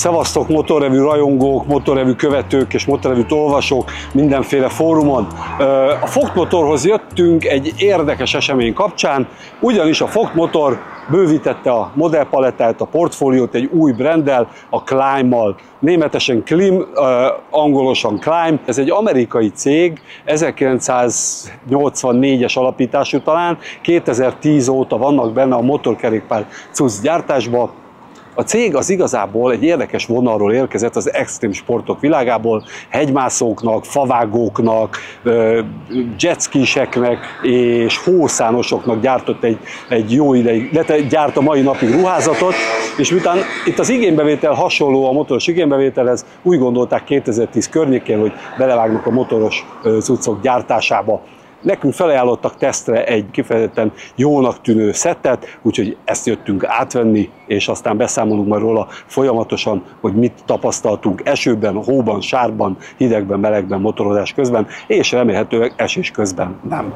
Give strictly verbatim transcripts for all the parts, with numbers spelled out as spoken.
Szevasztok motorrevű rajongók, motorrevű követők és motorrevű olvasók mindenféle fórumon. A Vogt Motorhoz jöttünk egy érdekes esemény kapcsán, ugyanis a Vogt Motor bővítette a modellpalettát, a portfóliót egy új branddel, a Climb-mal. Németesen Klim, angolosan Climb. Ez egy amerikai cég, ezerkilencszáznyolcvannégyes alapítású talán, kétezer-tíz óta vannak benne a motorkerékpár cucc gyártásban. A cég az igazából egy érdekes vonalról érkezett az extrém sportok világából, hegymászóknak, favágóknak, jetskiseknek és hószánosoknak gyártott egy, egy jó ideig, gyárt a mai napig ruházatot, és miután itt az igénybevétel hasonló a motoros igénybevételhez, úgy gondolták kétezer-tíz környékén, hogy belevágnak a motoros cuccok gyártásába. Nekünk felajánlottak tesztre egy kifejezetten jónak tűnő szettet, úgyhogy ezt jöttünk átvenni, és aztán beszámolunk majd róla folyamatosan, hogy mit tapasztaltunk esőben, hóban, sárban, hidegben, melegben, motorozás közben, és remélhetőleg esés közben nem.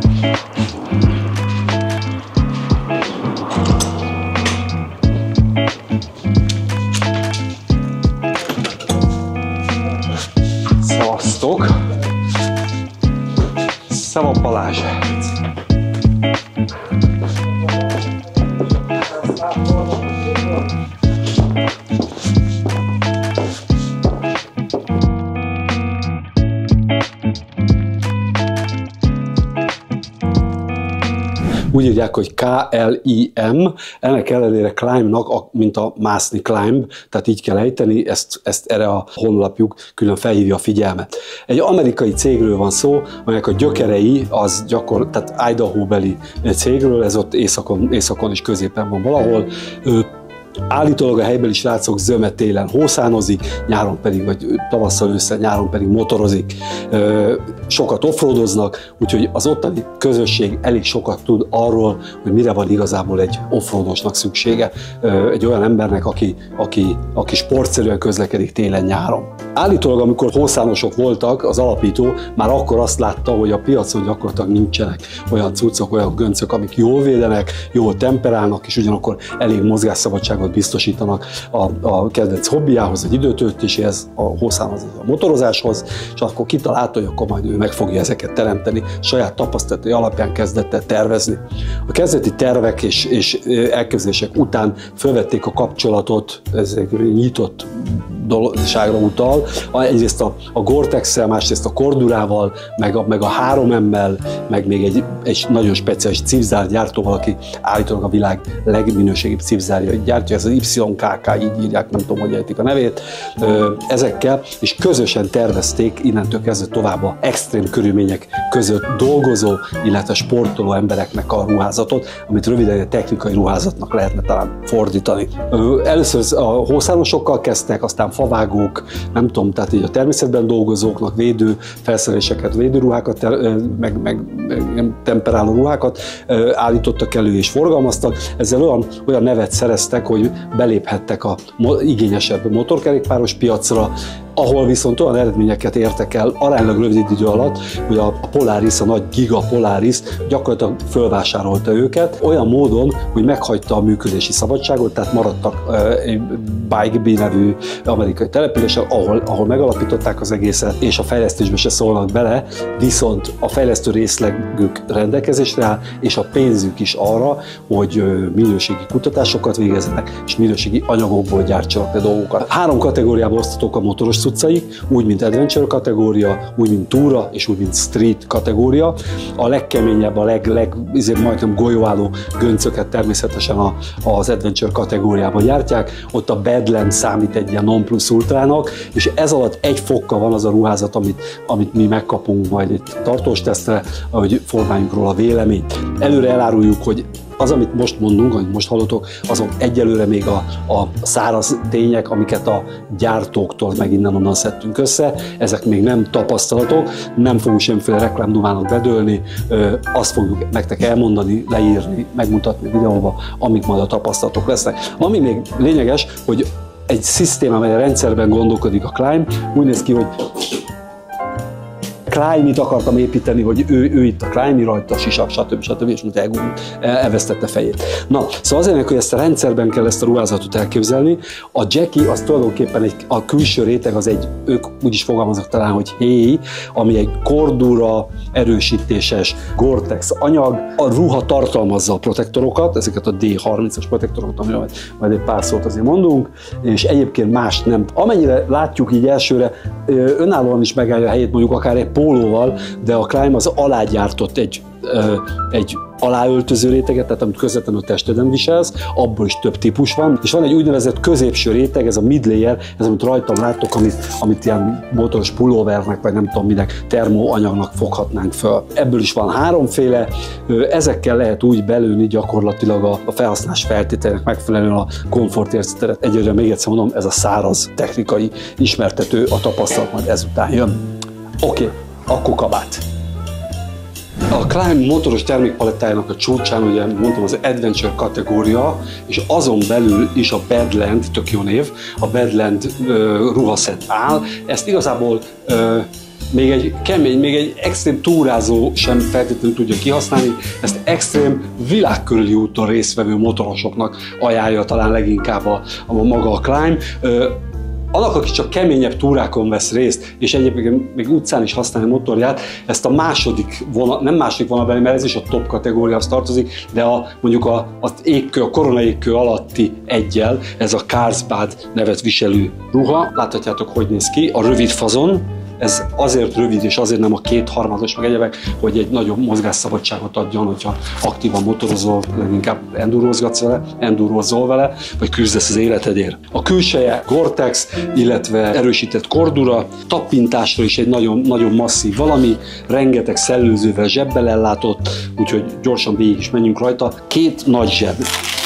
Szevasztok! Szeva Balázs! Úgy írják, hogy K L I M, ennek ellenére Climb-nak, mint a mászni Climb, tehát így kell ejteni, ezt, ezt erre a honlapjuk külön felhívja a figyelmet. Egy amerikai cégről van szó, amelyek a gyökerei az gyakor, tehát Idaho-beli cégről, ez ott északon, északon és középen van valahol. Állítólag a helybeli srácok zöme télen hószánozik, nyáron pedig, vagy tavasszal ősszel, nyáron pedig motorozik. Sokat offroadoznak, úgyhogy az ottani közösség elég sokat tud arról, hogy mire van igazából egy offroadosnak szüksége. Egy olyan embernek, aki, aki, aki sportszerűen közlekedik télen-nyáron. Állítólag, amikor hószánosok voltak, az alapító már akkor azt látta, hogy a piacon gyakorlatilag nincsenek olyan cuccok, olyan göncök, amik jól védenek, jól temperálnak, és ugyanakkor elég mozgásszabadságot biztosítanak a, a kedvenc hobbiához, egy időtöltéséhez, a hószámhoz, a motorozáshoz, és akkor kitalálta, hogy akkor majd ő meg fogja ezeket teremteni, saját tapasztalatai alapján kezdett el tervezni. A kezdeti tervek és, és elképzelések után felvették a kapcsolatot, ez egy nyitott dologságra utal, egyrészt a, a Gore-Tex-szel, másrészt a Cordurával, meg a, meg a három emmel, meg még egy, egy nagyon speciális cipzárgyártóval, aki állítólag a világ legminőségibb cipzárjait gyártja, ez az Y K K, így írják, nem tudom, hogy ejtik a nevét, ezekkel, és közösen tervezték innentől kezdve tovább a extrém körülmények között dolgozó, illetve sportoló embereknek a ruházatot, amit röviden a technikai ruházatnak lehetne talán fordítani. Először a hószánosokkal kezdtek, aztán favágók, nem tudom, tehát így a természetben dolgozóknak védő felszereléseket, védőruhákat, meg, meg, meg temperáló ruhákat állítottak elő és forgalmaztak. Ezzel olyan, olyan nevet szereztek, hogy beléphettek a igényesebb motorkerékpáros piacra, ahol viszont olyan eredményeket értek el aránylag rövid idő alatt, hogy a Polaris, a nagy Giga Polaris gyakorlatilag fölvásárolta őket, olyan módon, hogy meghagyta a működési szabadságot, tehát maradtak egy Bike Bee nevű amerikai településen, ahol, ahol megalapították az egészet, és a fejlesztésbe se szólnak bele, viszont a fejlesztő részlegük rendelkezésre áll, és a pénzük is arra, hogy minőségi kutatásokat végezzenek, és minőségi anyagokból gyártsanak le dolgokat. Három kategóriába osztatok a motoros cuccaik, úgy, mint adventure kategória, úgy, mint túra, és úgy, mint street kategória. A legkeményebb, a leg, leg majdnem golyóálló göncöket természetesen a, az adventure kategóriában gyártják. Ott a Badland számít egy ilyen non plus ultrának, és ez alatt egy fokkal van az a ruházat, amit, amit mi megkapunk majd egy tartós tesztre, ahogy formáljunk róla a véleményt. Előre eláruljuk, hogy az, amit most mondunk, amit most hallotok, azok egyelőre még a, a száraz tények, amiket a gyártóktól meg innen-onnan szedtünk össze. Ezek még nem tapasztalatok, nem fogunk semmiféle reklámdumának bedőlni, azt fogjuk nektek elmondani, leírni, megmutatni videóba, amik majd a tapasztalatok lesznek. Ami még lényeges, hogy egy szisztéma, amely a rendszerben gondolkodik a Climb, úgy néz ki, hogy Climb-it akartam építeni, hogy ő, ő itt a Climb rajta, a sisak, stb. stb. És most elgúlt, elvesztette fejét. Na, szóval azért, hogy ezt a rendszerben kell ezt a ruházatot elképzelni, a Jackie az tulajdonképpen egy, a külső réteg az egy, ők úgy is fogalmaznak talán, hogy héj, ami egy kordura, erősítéses Gore-Tex anyag. A ruha tartalmazza a protektorokat, ezeket a D harmincas protektorokat, amiről majd egy pár szót azért mondunk, és egyébként más nem. Amennyire látjuk így elsőre, önállóan is megállja a helyét mondjuk akár egy pólóval, de a Climb az alágyártott egy, egy aláöltöző réteget, tehát amit közvetlenül a testeden viselsz, abból is több típus van, és van egy úgynevezett középső réteg, ez a mid-layer, ez amit rajtam láttok, amit, amit ilyen motoros pulóvernek, vagy nem tudom minek, termóanyagnak foghatnánk föl. Ebből is van háromféle, ezekkel lehet úgy belőni gyakorlatilag a, a felhasználás feltételének megfelelően a komfortérzetet. Egyelőre még egyszer mondom, ez a száraz technikai ismertető, a tapasztalat majd ezután jön. Oké, okay, akkor kabát. A Climb motoros termékpalettájának a csúcsán, ugye mondtam, az Adventure kategória, és azon belül is a Badland, tök jó név, a Badland uh, ruhaszett áll. Ezt igazából uh, még egy kemény, még egy extrém túrázó sem feltétlenül tudja kihasználni, ezt extrém világkörüli úton résztvevő motorosoknak ajánlja talán leginkább a, a maga a Climb. Uh, Annak, aki csak keményebb túrákon vesz részt, és egyébként még utcán is használja a motorját, ezt a második vonal, nem második vonalbeli, mert ez is a top kategóriához tartozik, de a, mondjuk a, a, égkő, a koronaégkő alatti eggyel, ez a Carlsbad nevet viselő ruha. Láthatjátok, hogy néz ki, a rövid fazon. Ez azért rövid, és azért nem a kétharmados meg egyebek, hogy egy nagyobb mozgásszabadságot adjon, hogyha aktívan motorozol, leginkább endurozgatsz vele, endurozol vele, vagy küzdesz az életedért. A külseje Gore-Tex, illetve erősített kordura, tappintásra is egy nagyon, nagyon masszív valami, rengeteg szellőzővel, zsebbel ellátott, úgyhogy gyorsan végig is menjünk rajta. Két nagy zseb.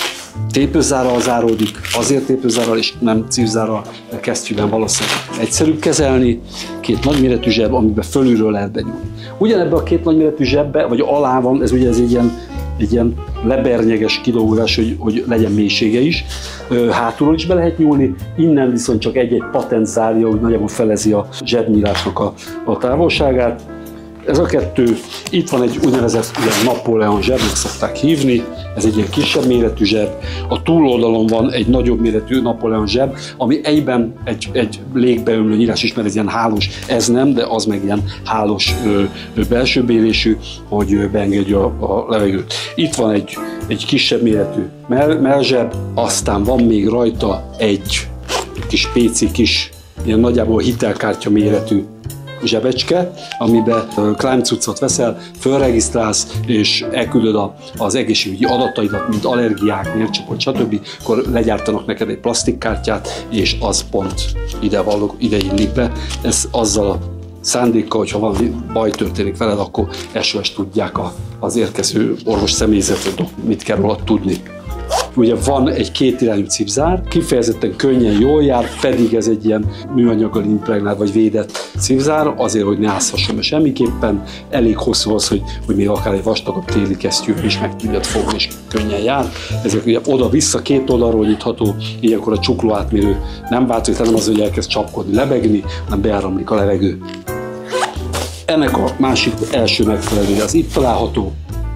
Tépőzárral záródik, azért tépőzárral és nem cívzárral, de kesztyűben valószínűleg egyszerűbb kezelni. Két nagyméretű zseb, amiben fölülről lehet benyúlni. Ugyanebben a két nagyméretű zsebbe, vagy alá van, ez ugye ez egy ilyen, egy ilyen lebernyeges kidolgozás, hogy, hogy legyen mélysége is. Hátulról is be lehet nyúlni, innen viszont csak egy-egy patent zárja, hogy nagyjából felezi a zsebnyílásnak a, a távolságát. Ez a kettő, itt van egy úgynevezett ugye, Napóleon zsebnek szokták hívni, ez egy ilyen kisebb méretű zseb. A túloldalon van egy nagyobb méretű Napóleon zseb, ami egyben egy, egy légbeömlő nyílás is, mert ez ilyen hálós, ez nem, de az meg ilyen hálós ö, ö, belsőbélésű, hogy ö, beengedje a, a levegőt. Itt van egy, egy kisebb méretű mellzseb, aztán van még rajta egy kis péci, kis, ilyen nagyjából hitelkártya méretű zsebecske, amiben Climb cuccot veszel, fölregisztrálsz, és elküldöd a, az egészségügyi adataidat, mint allergiák, mércsoport, stb. Akkor legyártanak neked egy plastikkártyát, és az pont ide, való, ide illik be. Ez azzal a szándékkal, hogyha valami baj történik veled, akkor es o es tudják a, az érkező orvos személyzetet, mit kell róla tudni. Ugye van egy kétirányú cipzár, kifejezetten könnyen jól jár, pedig ez egy ilyen műanyaggal impregnált vagy védett cipzár, azért, hogy ne ázhasson be semmiképpen, elég hosszú az, hogy, hogy még akár egy vastagabb téli kesztyűvel is meg tudjad fogni, és könnyen jár. Ezek ugye oda-vissza két oldalról nyitható, ilyenkor a csukló átmérő nem változik, hanem az, hogy elkezd csapkodni, lebegni, hanem beáramlik a levegő. Ennek a másik első megfelelője az itt található,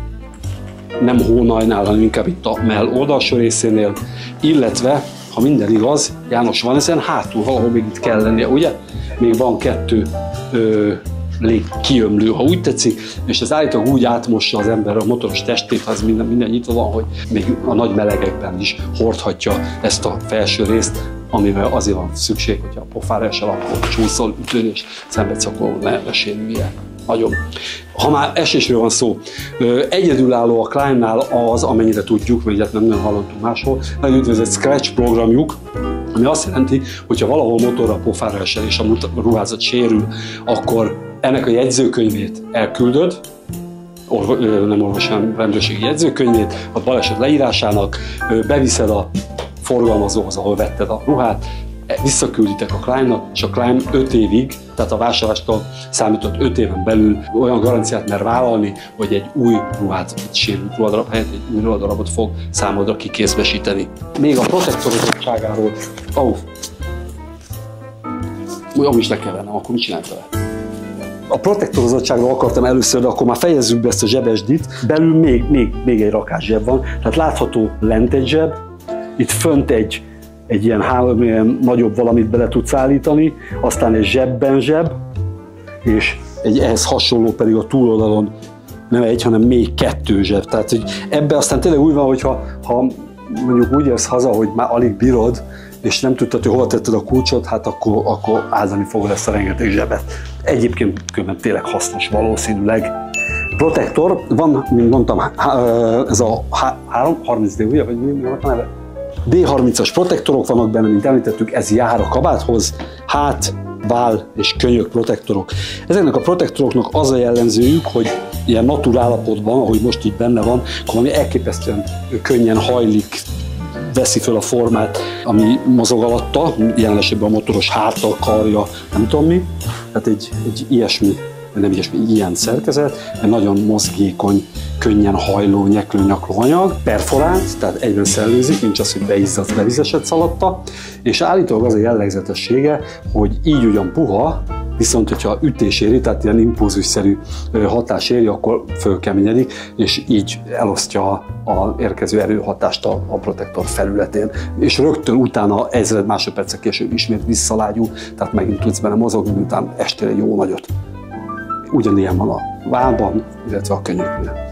nem hónajnál, hanem inkább itt a mell oldalsó részénél, illetve, ha minden igaz, János, van ezen hátul, valahol még itt kell lennie, ugye? Még van kettő ö, légkiömlő, ha úgy tetszik, és ez állítólag úgy átmossa az ember a motoros testét, ha ez minden, minden nyitva van, hogy még a nagy melegekben is hordhatja ezt a felső részt, amivel azért van szükség, hogyha a pofára esel, akkor csúszol, ütőn és szenvedsz, akkor ne sérülje. Nagyon. Ha már esésről van szó, egyedülálló a Climbnál az, amennyire tudjuk, vagy hát nem nagyon hallottunk máshol, egy úgynevezett Scratch programjuk, ami azt jelenti, hogyha valahol motorra pofára esel és a ruházat sérül, akkor ennek a jegyzőkönyvét elküldöd, orvo, nem orvos, hanem rendőrségi jegyzőkönyvét, a baleset leírásának, beviszed a forgalmazóhoz, ahol vetted a ruhát, visszakülditek a Climbnak, és a Climb öt évig, tehát a vásárlástól számított öt éven belül olyan garanciát mer vállalni, hogy egy új ruhát, egy sérült ruhadarab helyett egy új ruhadarabot fog számodra kikézbesíteni. Még a protektorozottságáról, ó, oh, is le kell vennem, akkor mit csinálj vele? A protektorozottságról akartam először, de akkor már fejezzük be ezt a zsebesdit. Belül még, még, még egy rakás zseb van, tehát látható lent egy zseb, itt fönt egy, egy ilyen, ilyen nagyobb valamit bele tudsz állítani, aztán egy zsebben zseb, és egy ehhez hasonló pedig a túloldalon nem egy, hanem még kettő zseb. Tehát hogy ebbe aztán tényleg úgy van, hogyha ha mondjuk úgy érsz haza, hogy már alig bírod, és nem tudtad, hogy hova tetted a kulcsot, hát akkor, akkor áldani fogod ezt a rengeteg zsebet. Egyébként különben tényleg hasznos valószínűleg. Protektor, van, mint mondtam, ez a harminc dé, ugye, vagy mi volt a neve? dé harmincas protektorok vannak benne, mint említettük, ez jár a kabáthoz, hát, váll és könyök protektorok. Ezeknek a protektoroknak az a jellemzőjük, hogy ilyen naturál állapotban, ahogy most így benne van, akkor valami elképesztően könnyen hajlik, veszi föl a formát, ami mozog alatta, jelen esetben a motoros háttal, karja, nem tudom mi. Tehát egy, egy ilyesmi, nem ilyesmi, ilyen szerkezet, egy nagyon mozgékony, könnyen hajló, nyeklő, nyakló anyag, perforált, tehát egyben szellőzik, nincs az, hogy beizzadt, bevizesedsz alatta, és állítólag az a jellegzetessége, hogy így ugyan puha, viszont hogyha ütés éri, tehát ilyen impulzusszerű hatás éri, akkor fölkeményedik, és így elosztja a érkező erőhatást a, a protektor felületén. És rögtön utána ezred másodpercek később ismét visszalágyul, tehát megint tudsz benne mozogni, miután estél egy jó nagyot. Ugyanilyen van a vállban, illetve a könyöknél.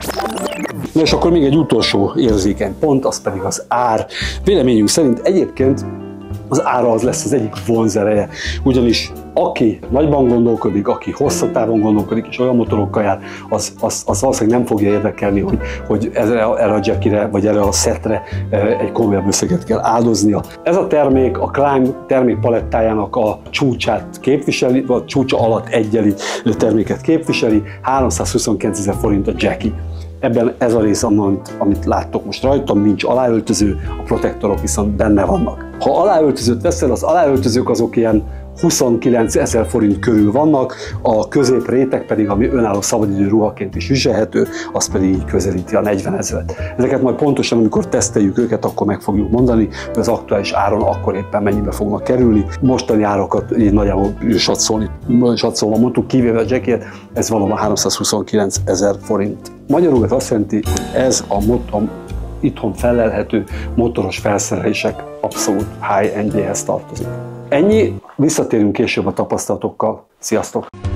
Na és akkor még egy utolsó érzékeny pont, az pedig az ár. Véleményünk szerint egyébként az ára az lesz az egyik vonzereje, ugyanis aki nagyban gondolkodik, aki hosszabb távon gondolkodik és olyan motorokkal jár, az, az, az valószínűleg nem fogja érdekelni, hogy, hogy erre, erre a jackire vagy erre a szetre egy komolyabb összeget kell áldoznia. Ez a termék a Climb termékpalettájának a csúcsát képviseli, vagy csúcsa alatt egyeli terméket képviseli, háromszázhuszonkilencezer forint a Jackie. Ebben ez a rész, amit, amit láttok most rajtam, nincs aláöltöző, a protektorok viszont benne vannak. Ha aláöltözőt veszel, az aláöltözők azok ilyen huszonkilencezer forint körül vannak, a középréteg pedig, ami önálló szabadidő ruhaként is viselhető, az pedig így közelíti a negyvenezret. Ezeket majd pontosan, amikor teszteljük őket, akkor meg fogjuk mondani, hogy az aktuális áron akkor éppen mennyibe fognak kerülni. Mostani árakat így nagyjából satszolni, satszolva mondtuk, kivéve a Jackie-et, ez valóban háromszázhuszonkilencezer forint. Magyarul ez azt jelenti, hogy ez a, mot- a itthon felelhető motoros felszerelések abszolút high-endjéhez tartozik. Ennyi, visszatérünk később a tapasztalatokkal. Sziasztok!